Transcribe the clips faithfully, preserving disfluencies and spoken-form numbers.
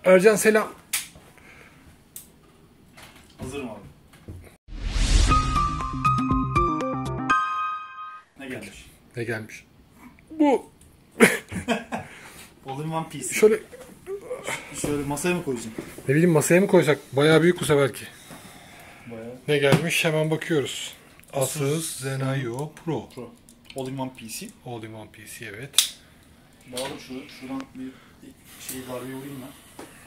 Ercan selam. Hazırım abi. Ne gelmiş? Ne gelmiş? Bu. All in One Piece. Şöyle. Şöyle masaya mı koyacaksın? Ne bileyim masaya mı koysak? Bayağı büyük bu seferki. Bayağı. Ne gelmiş? Hemen bakıyoruz. Asus Zenio Pro. Pro. All in One P C. All in One P C, evet. Bağlı şu, şuradan bir şey darbe vurayım ben.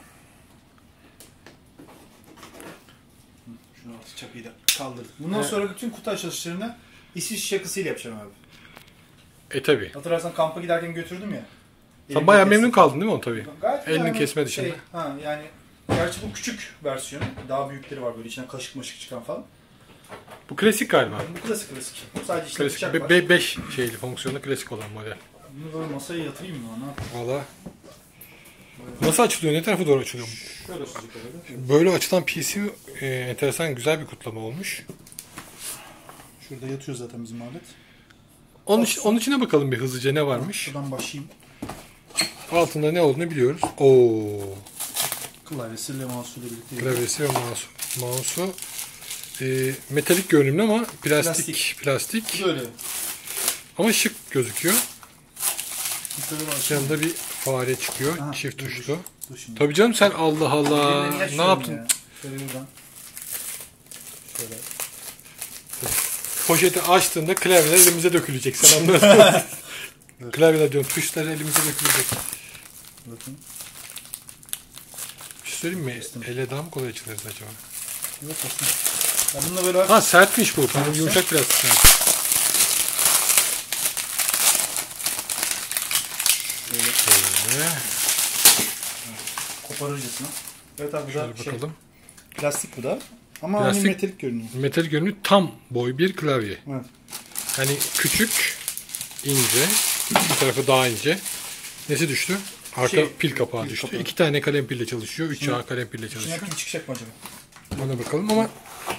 Şunu altı çapıyı da kaldırdık. Bundan Evet. sonra bütün kutu açılışlarını İsviçre şakasıyla yapacağım abi. E tabi. Hatırlarsan kampa giderken götürdüm ya. Sen bayağı memnun kaldın değil mi o tabi? Gayet Elini yani kesme dışında. Şey, ha yani gerçi bu küçük versiyonu. Daha büyükleri var böyle içine kaşık maşık çıkan falan. Bu klasik galiba. Bu klasik klasik. Bu sadece işte Klasik. bıçak var. beş şeyli fonksiyonlu klasik olan model. Bunu böyle masaya yatırayım mı? Ne yapayım? Valla. Nasıl açılıyor? Ne tarafa doğru açılıyor? Şöyle sıcak öyle. Böyle açılan P C e, enteresan güzel bir kutlama olmuş. Şurada yatıyor zaten bizim alet. Onun, için, onun içine bakalım bir hızlıca ne varmış. Şuradan başlayayım. Altında ne olduğunu biliyoruz. Oo. Klavyesiyle mouse'uyla birlikte. Klavyesi ve mouse. Mouse'u e, metalik görünümlü ama plastik. Plastik. plastik. Böyle. Ama şık gözüküyor. Şöyle var. Yanında bir fare çıkıyor. Aha, çift dur, tuşlu. Dur şimdi. Tabii canım sen Allah Allah. Ne yaptın? Ya. Şöyle buradan. Şöyle. Poşeti açtığında klavyeler elimize dökülecek. Sen anladın. Klavyeler diyorum. Tuşlar elimize dökülecek. Bakın. Bir şey söyleyeyim mi? Elle daha mı kolay açılırız acaba? Yok aslında. Ben bununla böyle... Ha sertmiş bu. Evet, Yumuşak plastik. Yani. Şöyle. Şöyle. Koparırcasına. Evet abi bu Şöyle da şey, bakalım. plastik bu da. Ama Plastik. hani metalik görünüyor. Metal görünümlü tam boy bir klavye. Evet. Hani küçük, ince, bir tarafı daha ince. Nesi düştü? Arka Şey, pil kapağı pil düştü. kapağı. İki tane kalem pille çalışıyor. Üç Hı. A kalem pille İçine çalışıyor. pil çıkacak mı acaba? Ona bakalım ama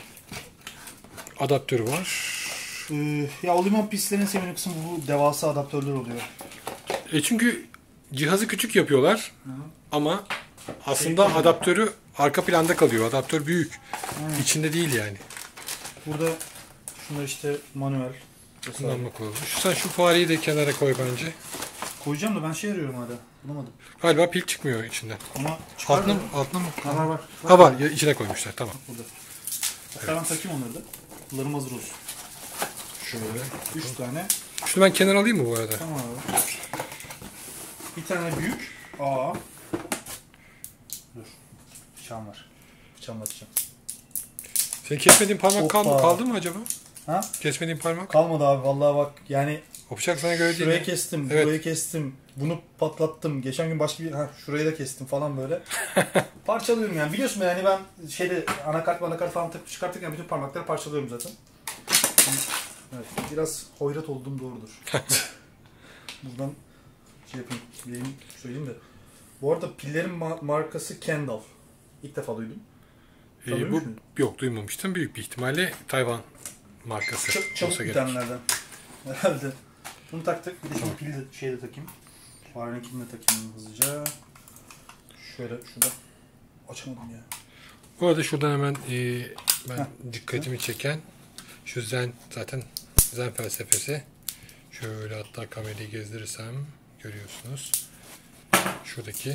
adaptörü var. Ee, ya All in One Piece'lerin sevdiğim kısmı bu devasa adaptörler oluyor. E çünkü cihazı küçük yapıyorlar. Hı hı. Ama aslında Şey, adaptörü arka planda kalıyor. Adaptör büyük. Hı. İçinde değil yani. Burada şunlar işte manuel. Kullanmak olur. Şu, sen şu fareyi de kenara koy bence. Koyacağım da ben şey arıyorum hala. Bulamadım. Galiba pil çıkmıyor içinden. Ama çıkar Altına mı? mı? Altına mı? Ha, var var. Ha var. Ya, içine koymuşlar. Tamam. Burada. Hatta ben takayım onları da. Kullarım hazır olsun. Şöyle. Üç tane. Şunu ben kenara alayım mı bu arada? Tamam abi. Bir tane büyük. Aa. Dur. Bıçağım var. Bıçağımla atacağım. Senin kesmediğin parmak kaldı, Hoppa. kaldı mı acaba? Ha? Kesmediğin parmak? Kalmadı abi vallahi bak yani O bıçak sana göre değil. şurayı ya. kestim, Evet. burayı kestim, bunu patlattım. Geçen gün başka bir ha şurayı da kestim falan böyle. Parçalıyorum yani. Biliyorsun yani ben şeyde anakart anakart falan takıp çıkartırken bütün parmakları parçalıyorum zaten. Evet, biraz hoyrat olduğum doğrudur. Buradan şey yapayım, bileyim, söyleyeyim de. Bu arada pillerin ma- markası Kendall. İlk defa duydum. Ee, Sen bu duymuş muydun? yok duymamıştım. Büyük bir ihtimalle Tayvan markası. Ç- çabuk olsa gerek. bitenlerden. Herhalde. Bunu taktık. Bir de şimdi pili de şeyi de takayım. Farenekini de takayım hızlıca. Şöyle şurada. Açamadım ya. Bu arada şuradan hemen e, ben Heh. dikkatimi çeken şu zen zaten zen felsefesi. Şöyle hatta kamerayı gezdirirsem görüyorsunuz. Şuradaki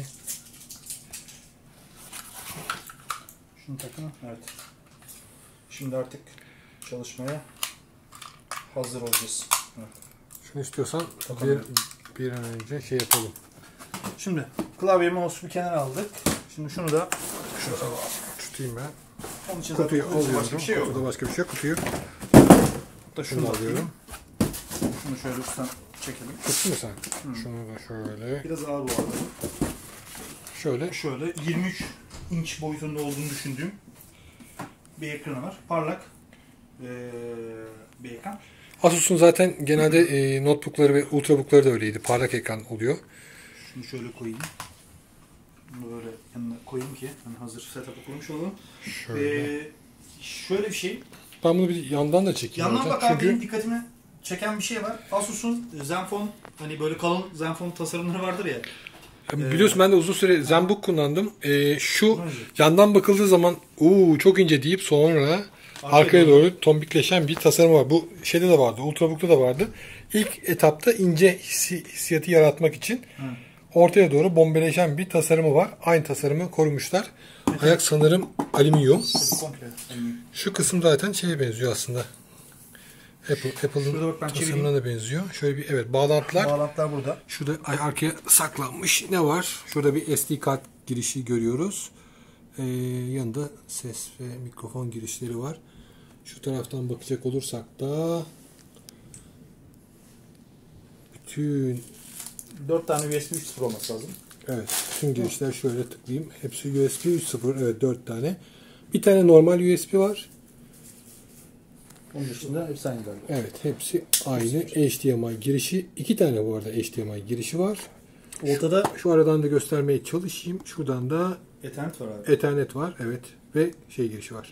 Şunu takın. Evet. Şimdi artık çalışmaya hazır olacağız. Evet. şunu istiyorsan Takalım. bir, bir an önce şey yapalım. Şimdi klavye mouse'u bir kenara aldık. Şimdi şunu da Şunu tutayım ben. onun için Kutuyu zaten alıyorum. başka bir şey yok. Kutuda başka bir şey yok. Kutuyu Da şunu şunu alıyorum. Şunu şöyle üstten çekelim. Tuttun mu sen? Şunu da şöyle. Biraz ağır bu arada. Şöyle. Şöyle yirmi üç inç boyutunda olduğunu düşündüğüm bir ekranı var. Parlak ee, bir ekran. Asus'un zaten genelde e, notebookları ve ultrabookları da öyleydi. Parlak ekran oluyor. Şunu şöyle koyayım. Bunu böyle yanına koyayım ki hani hazır setup'ı kurmuş olalım. Şöyle. Ee, şöyle bir şey. Ben bunu bir yandan da çekeyim. Yandan zaten. bak abi Çünkü benim dikkatimi çeken bir şey var. Asus'un Zenfone hani böyle kalın Zenfone tasarımları vardır ya. Ee, Biliyorsun ben de uzun süre ZenBook kullandım. Ee, şu yandan bakıldığı zaman uuu çok ince deyip sonra arkaya doğru tombikleşen bir tasarım var. Bu şeyde de vardı. Ultrabook'ta da vardı. İlk etapta ince hissi, hissiyatı yaratmak için Hı. ortaya doğru bombeleşen bir tasarımı var. Aynı tasarımı korumuşlar. Evet. Ayak sanırım alüminyum. Şu kısım zaten şeye benziyor aslında. Apple, Apple'ın tasarımına da benziyor. Şöyle bir evet bağlantılar. Bağlantılar burada. Şurada arkaya saklanmış ne var? Şurada bir S D kart girişi görüyoruz. Ee, yanında ses ve mikrofon girişleri var. Şu taraftan bakacak olursak da bütün dört tane U S B üç nokta sıfır olması lazım. Evet. Bütün girişler şöyle tıklayayım. Hepsi U S B üç nokta sıfır. Evet dört tane. Bir tane normal U S B var. Onun dışında hepsi aynı galiba. Evet, hepsi aynı. H D M I girişi. iki tane bu arada H D M I girişi var. Ortada şu, şu aradan da göstermeye çalışayım. Şuradan da Ethernet var abi. Ethernet var, evet. Ve şey girişi var.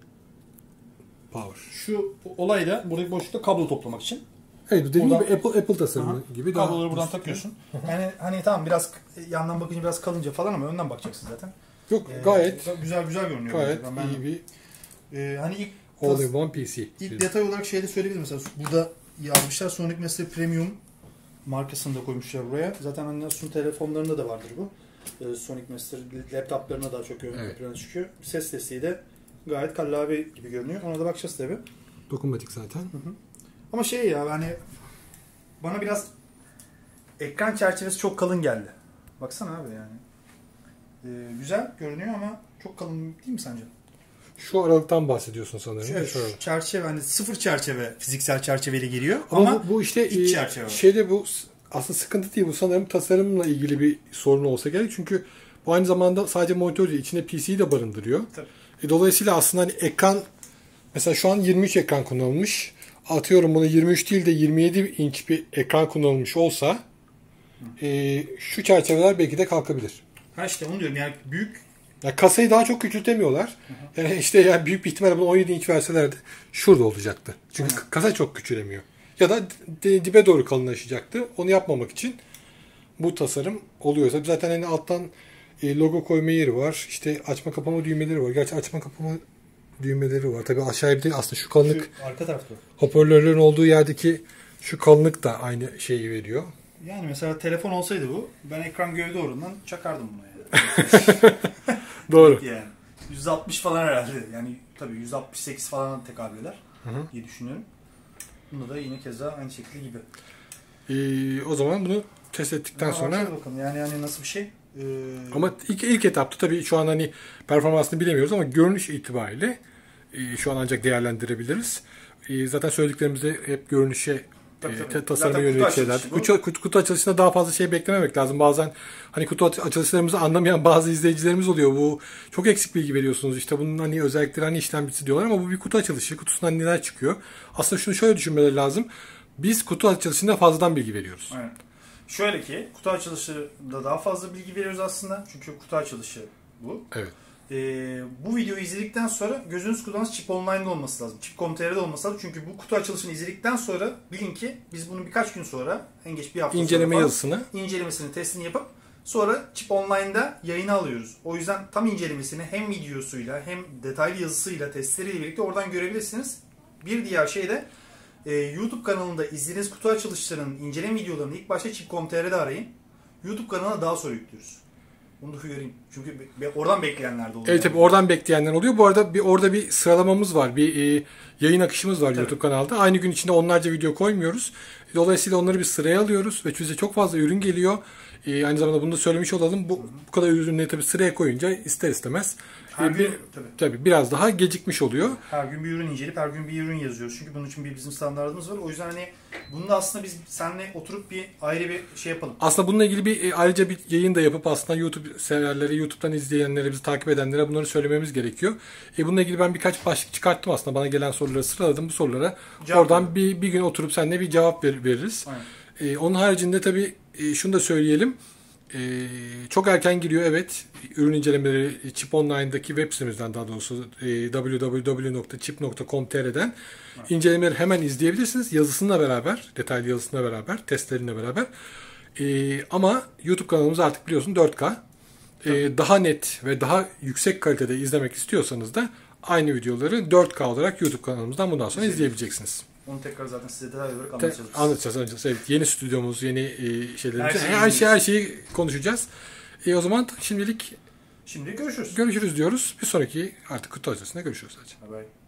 Power. Şu olay da buradaki boşlukta kablo toplamak için. Evet, dediğim gibi Apple Apple tasarımı Aha. gibi. Kabloları buradan takıyorsun. Yani hani tamam biraz yandan bakınca biraz kalınca falan ama önden bakacaksın zaten. Yok, gayet ee, güzel güzel görünüyor. Gayet ben, iyi bir e, hani ilk All in one P C. İlk detay olarak şeyde söyleyebilirim mesela burada yazmışlar Sonic Master Premium markasını da koymuşlar buraya. Zaten hani Asus'un telefonlarında da vardır bu. Ee, Sonic Master laptoplarına daha çok ön evet. plana çıkıyor. Ses desteği de gayet kallavi gibi görünüyor. Ona da bakacağız tabii. Dokunmatik zaten. Hı hı. Ama şey ya hani bana biraz ekran çerçevesi çok kalın geldi. Baksana abi yani. Ee, güzel görünüyor ama çok kalın değil mi sence? Şu aralıktan bahsediyorsun sanırım. Evet, şu çerçeve hani sıfır çerçeve fiziksel çerçeveyle geliyor ama, ama bu, bu işte iç çerçeve. Şeyde bu aslında sıkıntı değil, bu sanırım tasarımla ilgili bir sorun olsa gerek. Çünkü bu aynı zamanda sadece monitör değil, içinde P C'yi de barındırıyor. E, dolayısıyla aslında hani ekran mesela şu an yirmi üç ekran kullanılmış. Atıyorum bunu yirmi üç değil de yirmi yedi inç bir ekran kullanılmış olsa e, şu çerçeveler belki de kalkabilir. Ha işte onu diyorum yani büyük. Yani kasayı daha çok küçültemiyorlar. Hı hı. Yani işte yani büyük bir ihtimalle bunu on yedi inç verselerdi şurada olacaktı. Çünkü Aynen. kasa çok küçülemiyor. Ya da dibe doğru kalınlaşacaktı. Onu yapmamak için bu tasarım oluyorsa zaten hani alttan e, logo koyma yeri var. İşte açma kapama düğmeleri var. Gerçi açma kapama düğmeleri var. Tabii aşağıya bir de aslında şu kalınlık şu arka tarafta. Hoparlörlerin olduğu yerdeki şu kalınlık da aynı şeyi veriyor. Yani mesela telefon olsaydı bu ben ekran gövde doğrundan çakardım bunu yani. Doğru. Yani yüz altmış falan herhalde. Yani tabii yüz altmış sekiz falan tekabül eder diye düşünüyorum. Bunda da yine keza aynı şekilde gibi. Ee, o zaman bunu test ettikten ya sonra bakalım. Yani yani nasıl bir şey? Ee... Ama ilk ilk etapta tabii şu an hani performansını bilemiyoruz ama görünüş itibariyle e, şu an ancak değerlendirebiliriz. E, zaten söylediklerimizde hep görünüşe Tabii, tabii. tasarıma yönelik şeyler. Kutu, kutu, kutu açılışında daha fazla şey beklememek lazım. Bazen hani kutu açılışlarımızı anlamayan bazı izleyicilerimiz oluyor. Bu çok eksik bilgi veriyorsunuz. İşte bunun hani özellikleri hani işlemcisi diyorlar ama bu bir kutu açılışı. Kutusundan neler çıkıyor? Aslında şunu şöyle düşünmeleri lazım. Biz kutu açılışında fazladan bilgi veriyoruz. Evet. Şöyle ki kutu açılışında daha fazla bilgi veriyoruz aslında. Çünkü kutu açılışı bu. Evet. Ee, bu videoyu izledikten sonra gözünüz kulağınız Chip Online'da olması lazım. Chip nokta com nokta tr'de olması lazım. Çünkü bu kutu açılışını izledikten sonra bilin ki biz bunu birkaç gün sonra en geç bir hafta İnceleme sonra yazısını incelemesini, testini yapıp sonra Chip Online'da yayına alıyoruz. O yüzden tam incelemesini hem videosuyla hem detaylı yazısıyla, testleriyle birlikte oradan görebilirsiniz. Bir diğer şey de e, YouTube kanalında izlediğiniz kutu açılışlarının inceleme videolarını ilk başta Chip nokta com nokta tr'de arayın. YouTube kanalına daha sonra yüklüyoruz. Bunu da uyarayım. Çünkü oradan bekleyenler de oluyor. Evet tabii oradan bekleyenler oluyor. Bu arada bir orada bir sıralamamız var. Bir e, yayın akışımız var tabii. YouTube kanalda. Aynı gün içinde onlarca video koymuyoruz. Dolayısıyla onları bir sıraya alıyoruz ve bize çok fazla ürün geliyor. E, aynı zamanda bunu da söylemiş olalım. Bu, bu kadar ürünleri tabii sıraya koyunca ister istemez her bir, gün, tabii. tabii biraz daha gecikmiş oluyor. Her gün bir ürün inceleyip her gün bir ürün yazıyoruz. Çünkü bunun için bir bizim standartımız var. O yüzden hani bunu da aslında biz seninle oturup bir ayrı bir şey yapalım. Aslında bununla ilgili bir e, ayrıca bir yayın da yapıp aslında YouTube severleri, YouTube'dan izleyenlere, bizi takip edenlere bunları söylememiz gerekiyor. E, bununla ilgili ben birkaç başlık çıkarttım aslında. Bana gelen soruları sıraladım. Bu sorulara cevap oradan bir, bir gün oturup seninle bir cevap ver, veririz. E, onun haricinde tabii e, şunu da söyleyelim. Ee, çok erken giriyor evet. Ürün incelemeleri Chip Online'daki web sitemizden, daha doğrusu e, double-u double-u double-u nokta chip nokta com nokta tr'den evet. incelemeleri hemen izleyebilirsiniz. Yazısıyla beraber, detaylı yazısıyla beraber, testleriyle beraber. Ee, ama YouTube kanalımız artık biliyorsun dört K. Ee, daha net ve daha yüksek kalitede izlemek istiyorsanız da aynı videoları dört K olarak YouTube kanalımızdan bundan sonra izleyebileceksiniz. Onu tekrar zaten size detay olarak Te- anlatacağız. Anlatacağız, anlatacağız. Evet, yeni stüdyomuz, yeni e, şeylerimiz, Her şeyi her, şey, her şeyi konuşacağız. E, o zaman şimdilik Şimdi görüşürüz. görüşürüz diyoruz. Bir sonraki artık kutu açısında görüşürüz sadece. Bye bye.